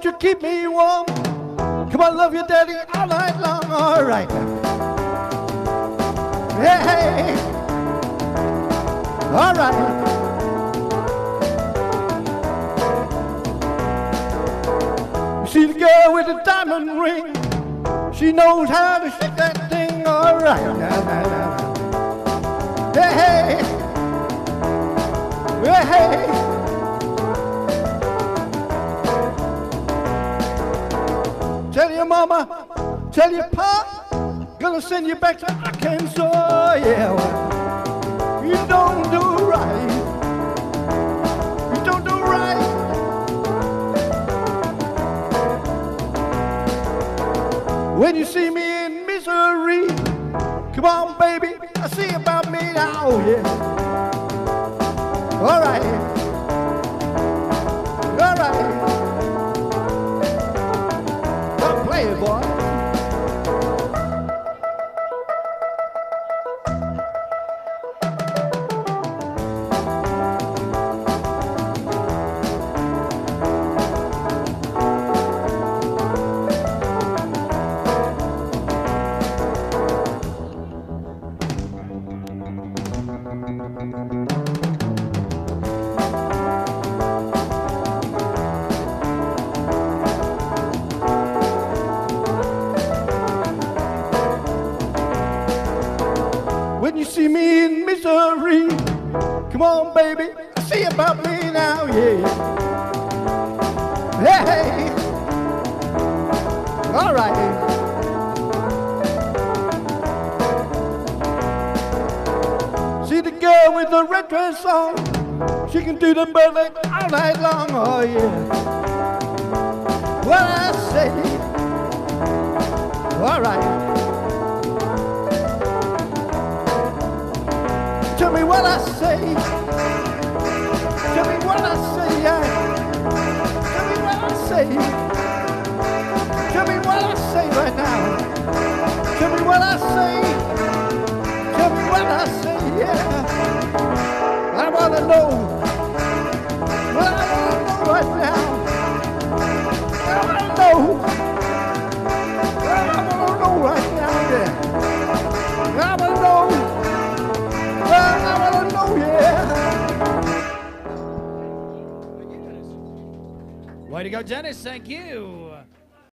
won't you keep me warm? Come on, love your daddy all night long. All right. Hey, all right. See the girl with the diamond ring. She knows how to shake that thing. All right. Hey, hey, hey. Tell your mama, tell your pa, gonna send you back to Arkansas. Yeah, well, you don't do right. You don't do right. When you see me in misery, come on, baby, I see about me now, yeah. All right, all right. Don't play it, boy. When you see me in misery, come on, baby, see about me now, yeah. Hey, all right. See the girl with the red dress on, she can do the ballet all night long, oh yeah. What I say, all right. Tell me what I say. Tell me what I say. Yeah. Tell me what I say. Tell me what I say right now. Tell me what I say. Tell me what I say. Yeah. I wanna know. Well, I wanna know right now. I wanna know. Well, I wanna know right now. Yeah. I wanna know. I wanna know, yeah. Way to go, Dennis. Thank you.